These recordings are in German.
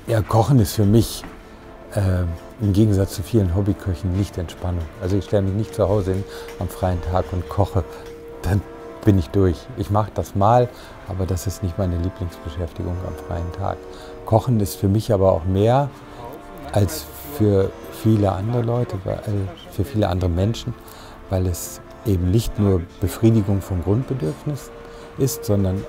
Ja, Kochen ist für mich im Gegensatz zu vielen Hobbyköchen nicht Entspannung. Also ich stelle mich nicht zu Hause hin am freien Tag und koche, dann bin ich durch. Ich mache das mal, aber das ist nicht meine Lieblingsbeschäftigung am freien Tag. Kochen ist für mich aber auch mehr als für viele andere Leute, für viele andere Menschen, weil es eben nicht nur Befriedigung von Grundbedürfnissen ist, sondern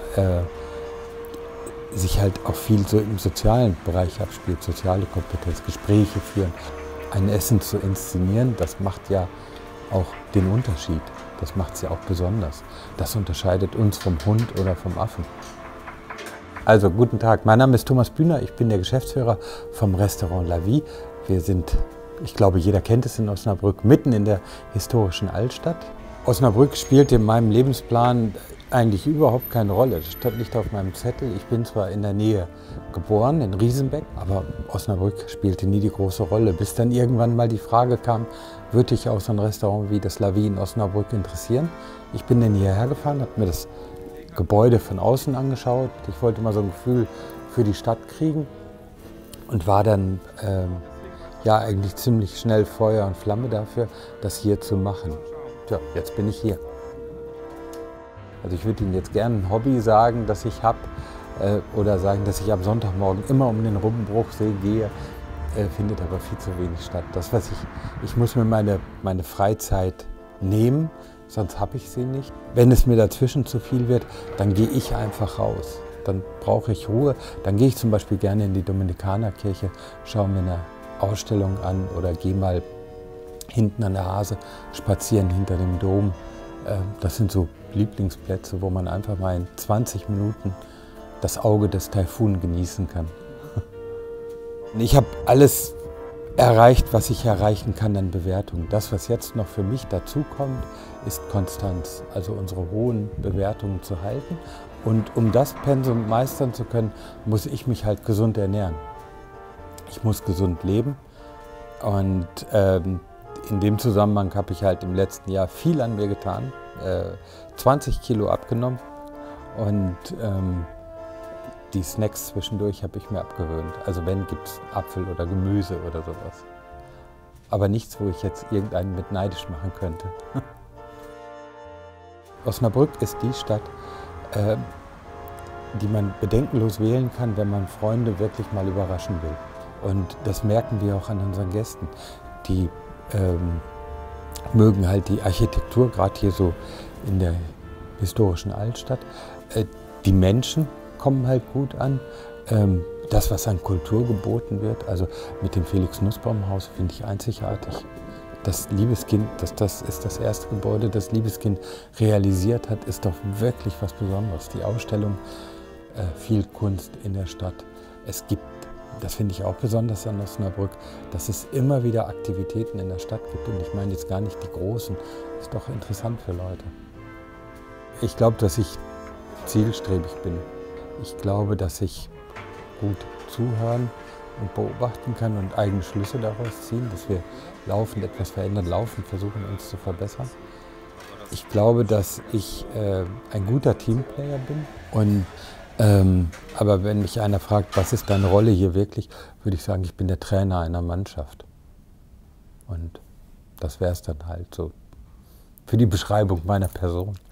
sich halt auch viel so im sozialen Bereich abspielt, soziale Kompetenz, Gespräche führen. Ein Essen zu inszenieren, das macht ja auch den Unterschied. Das macht es ja auch besonders. Das unterscheidet uns vom Hund oder vom Affen. Also guten Tag, mein Name ist Thomas Bühner, ich bin der Geschäftsführer vom Restaurant La Vie. Wir sind, ich glaube jeder kennt es in Osnabrück, mitten in der historischen Altstadt. Osnabrück spielt in meinem Lebensplan eigentlich überhaupt keine Rolle. Das stand nicht auf meinem Zettel. Ich bin zwar in der Nähe geboren, in Riesenbeck, aber Osnabrück spielte nie die große Rolle. Bis dann irgendwann mal die Frage kam, würde ich auch so ein Restaurant wie das La Vie in Osnabrück interessieren? Ich bin dann hierher gefahren, habe mir das Gebäude von außen angeschaut. Ich wollte mal so ein Gefühl für die Stadt kriegen und war dann ja eigentlich ziemlich schnell Feuer und Flamme dafür, das hier zu machen. Tja, jetzt bin ich hier. Also ich würde Ihnen jetzt gerne ein Hobby sagen, das ich habe, oder sagen, dass ich am Sonntagmorgen immer um den Rummbruchsee gehe, findet aber viel zu wenig statt. Das, was ich muss mir meine Freizeit nehmen, sonst habe ich sie nicht. Wenn es mir dazwischen zu viel wird, dann gehe ich einfach raus. Dann brauche ich Ruhe. Dann gehe ich zum Beispiel gerne in die Dominikanerkirche, schaue mir eine Ausstellung an oder gehe mal hinten an der Hase spazieren hinter dem Dom. Das sind so Lieblingsplätze, wo man einfach mal in 20 Minuten das Auge des Taifun genießen kann. Ich habe alles erreicht, was ich erreichen kann an Bewertungen. Das, was jetzt noch für mich dazukommt, ist Konstanz, also unsere hohen Bewertungen zu halten. Und um das Pensum meistern zu können, muss ich mich halt gesund ernähren. Ich muss gesund leben und in dem Zusammenhang habe ich halt im letzten Jahr viel an mir getan, 20 Kilo abgenommen und die Snacks zwischendurch habe ich mir abgewöhnt. Also wenn, gibt es Apfel oder Gemüse oder sowas. Aber nichts, wo ich jetzt irgendeinen mit neidisch machen könnte. Osnabrück ist die Stadt, die man bedenkenlos wählen kann, wenn man Freunde wirklich mal überraschen will. Und das merken wir auch an unseren Gästen. Die mögen halt die Architektur, gerade hier so in der historischen Altstadt. Die Menschen kommen halt gut an. Das, was an Kultur geboten wird, also mit dem Felix-Nussbaum-Haus, finde ich einzigartig. Das Liebeskind, das ist das erste Gebäude, das Liebeskind realisiert hat, ist doch wirklich was Besonderes. Die Ausstellung, viel Kunst in der Stadt. Es gibt, das finde ich auch besonders an Osnabrück, dass es immer wieder Aktivitäten in der Stadt gibt. Und ich meine jetzt gar nicht die großen, das ist doch interessant für Leute. Ich glaube, dass ich zielstrebig bin. Ich glaube, dass ich gut zuhören und beobachten kann und eigene Schlüsse daraus ziehen, dass wir laufend etwas verändern, laufend versuchen, uns zu verbessern. Ich glaube, dass ich ein guter Teamplayer bin. Und, aber wenn mich einer fragt, was ist deine Rolle hier wirklich, würde ich sagen, ich bin der Trainer einer Mannschaft. Und das wäre es dann halt so für die Beschreibung meiner Person.